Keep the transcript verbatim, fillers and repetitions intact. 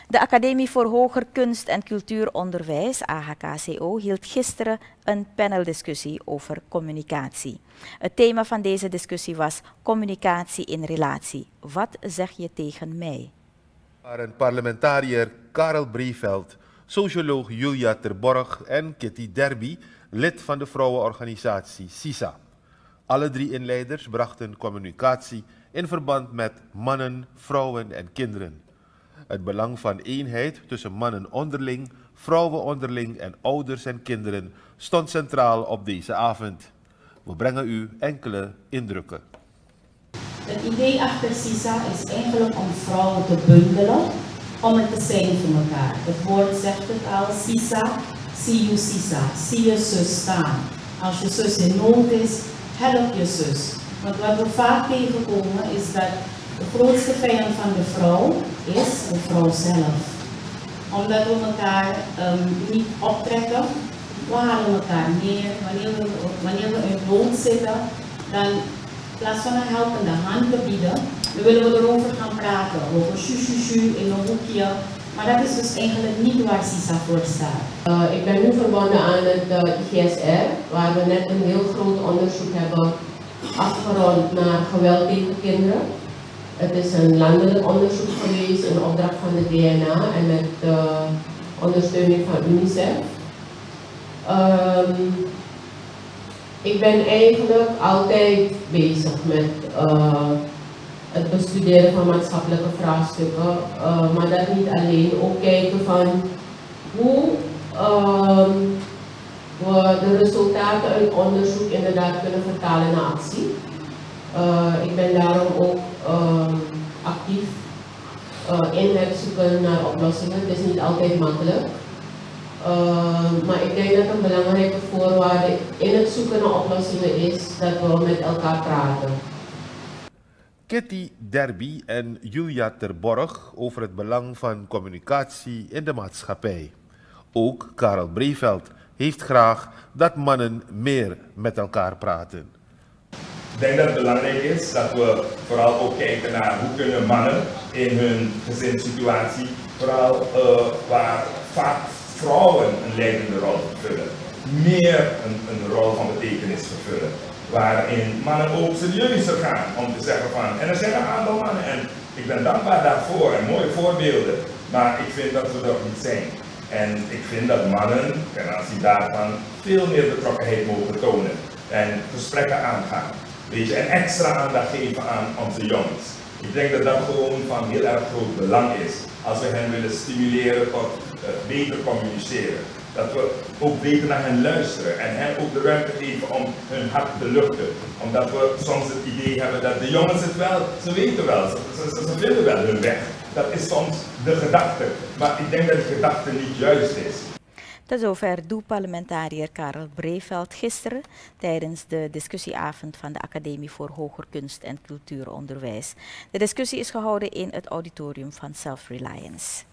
De Academie voor Hoger Kunst en Cultuuronderwijs, A H K C O, hield gisteren een paneldiscussie over communicatie. Het thema van deze discussie was communicatie in relatie. Wat zeg je tegen mij? Waren parlementariër Karel Breveld, socioloog Julia Terborg en Kitty Derby, lid van de vrouwenorganisatie SISA. Alle drie inleiders brachten communicatie in verband met mannen, vrouwen en kinderen. Het belang van eenheid tussen mannen onderling, vrouwen onderling en ouders en kinderen stond centraal op deze avond. We brengen u enkele indrukken. Het idee achter SISA is eigenlijk om vrouwen te bundelen, om het te zijn voor elkaar. Het woord zegt het al, SISA, zie je SISA, zie je zus staan. Als je zus in nood is, help je zus. Want wat we vaak tegenkomen is dat de grootste vijand van de vrouw is de vrouw zelf. Omdat we elkaar um, niet optrekken, we halen elkaar neer. Wanneer we, wanneer we in nood zitten, dan in plaats van een helpende hand te bieden, dan willen we erover gaan praten. Over shu in een hoekje. Maar dat is dus eigenlijk niet waar SISA voor staat. Uh, ik ben nu verbonden aan het uh, I G S R, waar we net een heel groot onderzoek hebben afgerond naar geweld tegen kinderen. Het is een landelijk onderzoek geweest, een opdracht van de D N A en met uh, ondersteuning van UNICEF. Um, ik ben eigenlijk altijd bezig met uh, het bestuderen van maatschappelijke vraagstukken, uh, maar dat niet alleen. Ook kijken van hoe uh, we de resultaten uit onderzoek inderdaad kunnen vertalen naar actie. Uh, ik ben daarom ook uh, actief uh, in het zoeken naar oplossingen. Het is niet altijd makkelijk. Uh, maar ik denk dat een belangrijke voorwaarde in het zoeken naar oplossingen is dat we met elkaar praten. Kitty Derby en Julia Terborg over het belang van communicatie in de maatschappij. Ook Karel Breveld heeft graag dat mannen meer met elkaar praten. Ik denk dat het belangrijk is dat we vooral ook kijken naar hoe kunnen mannen in hun gezinssituatie, vooral uh, waar vaak vrouwen een leidende rol vervullen, meer een, een rol van betekenis vervullen. Waarin mannen ook serieuzer gaan om te zeggen van, en er zijn een aantal mannen en ik ben dankbaar daarvoor en mooie voorbeelden, maar ik vind dat we er niet zijn. En ik vind dat mannen ten aanzien daarvan veel meer betrokkenheid mogen tonen en gesprekken aangaan. Weet je, en extra aandacht geven aan onze jongens. Ik denk dat dat gewoon van heel erg groot belang is als we hen willen stimuleren tot uh, beter communiceren. Dat we ook beter naar hen luisteren en hen ook de ruimte geven om hun hart te luchten. Omdat we soms het idee hebben dat de jongens het wel, ze weten wel, ze, ze, ze vinden wel hun weg. Dat is soms de gedachte, maar ik denk dat de gedachte niet juist is. Tot zover doe parlementariër Karel Breveld gisteren tijdens de discussieavond van de Academie voor Hoger Kunst en Cultuuronderwijs. De discussie is gehouden in het auditorium van Self Reliance.